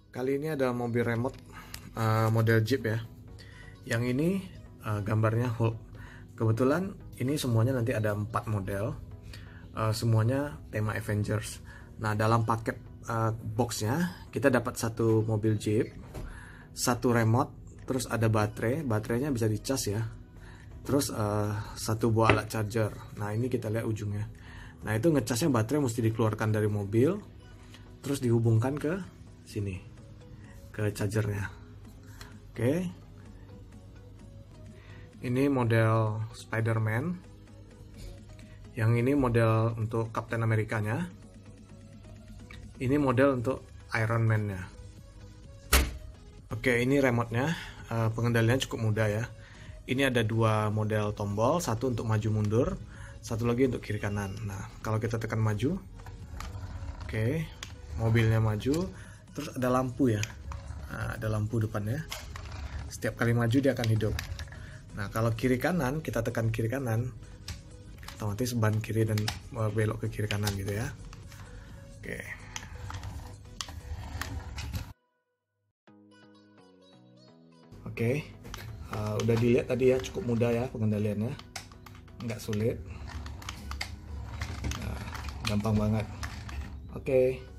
Kali ini ada mobil remote model Jeep ya. Yang ini gambarnya Hulk. Kebetulan ini semuanya nanti ada 4 model. Semuanya tema Avengers. Nah, dalam paket boxnya kita dapat satu mobil Jeep, satu remote, terus ada baterai. Baterainya bisa dicas ya. Terus satu buah alat charger. Nah, ini kita lihat ujungnya. Nah, itu ngecasnya baterai mesti dikeluarkan dari mobil, terus dihubungkan ke sini, ke chargernya. Oke, ini model Spider-Man. Yang ini model untuk Captain Amerikanya. Ini model untuk Iron Man-nya. Oke, ini remote-nya. Pengendaliannya cukup mudah ya. Ini ada 2 model tombol, satu untuk maju mundur, satu lagi untuk kiri kanan. Nah, kalau kita tekan maju, oke, mobilnya maju, terus ada lampu ya. Nah, ada lampu depannya. Setiap kali maju dia akan hidup. Nah, kalau kiri kanan, kita tekan kiri kanan, otomatis ban kiri dan belok ke kiri kanan gitu ya. Oke. Oke. Udah dilihat tadi ya, cukup mudah ya pengendaliannya, nggak sulit. Nah, gampang banget. Oke.